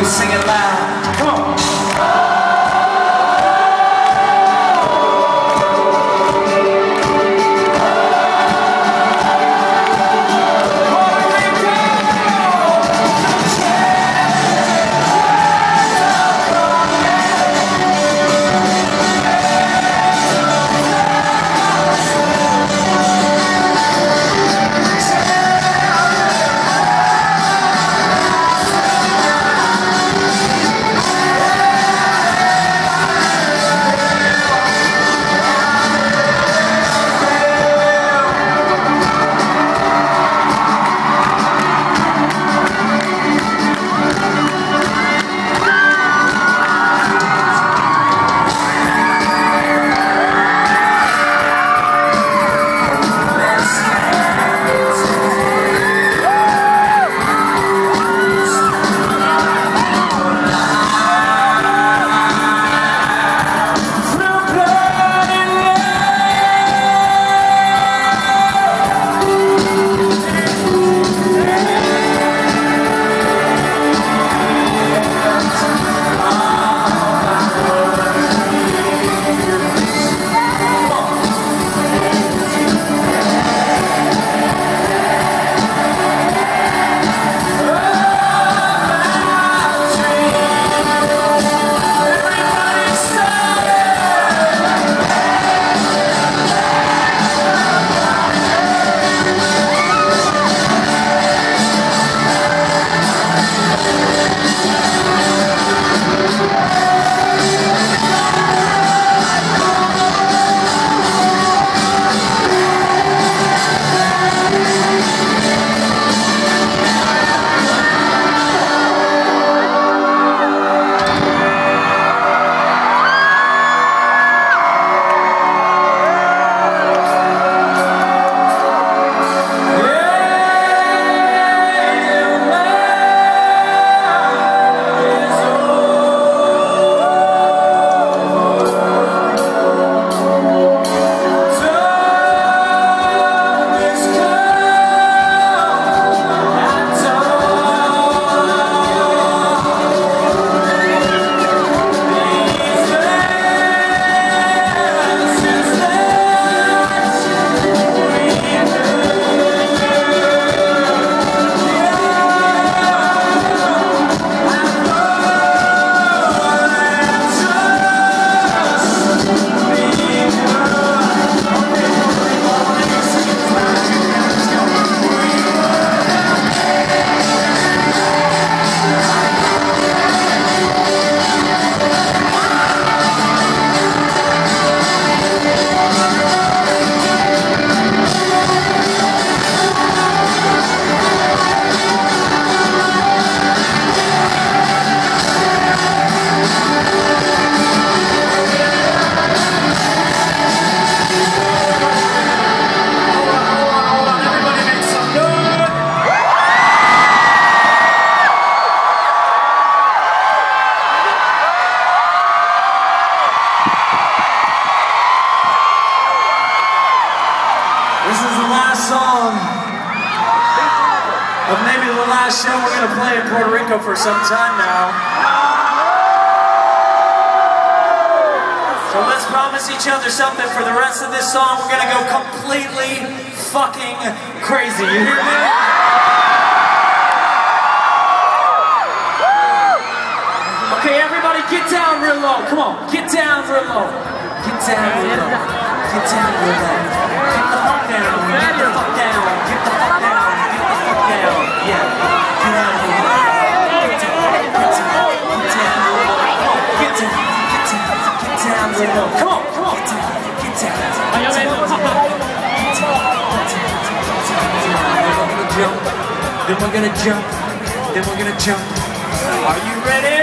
Sing it loud. Come on. But maybe the last show we're going to play in Puerto Rico for some time now. So let's promise each other something for the rest of this song. We're going to go completely fucking crazy. You hear me? Okay, everybody get down real low. Come on, get down real low. Get down real low. Get down real low. Get the fuck down. Get the fuck down. Get the fuck down. Get the fuck down. Yeah. Get down real low. Get down. Get down. Get down real low. Get down. Get down. Get down real low. Come on, come on. Get down. Get down. Then we're gonna jump. Then we're gonna jump. Then we're gonna jump. Are you ready?